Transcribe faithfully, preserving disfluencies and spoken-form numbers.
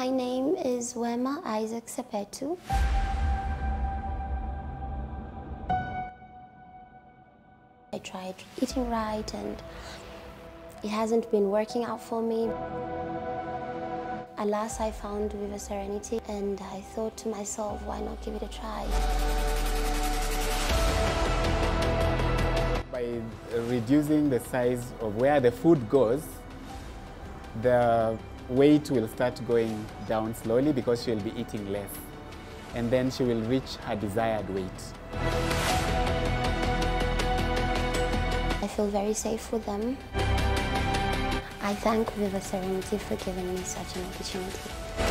My name is Wema Sepetu. I tried eating right and it hasn't been working out for me. At last I found Wema Serenity and I thought to myself, why not give it a try? By reducing the size of where the food goes, the weight will start going down slowly because she'll be eating less. And then she will reach her desired weight. I feel very safe with them. I thank Wema Serenity for giving me such an opportunity.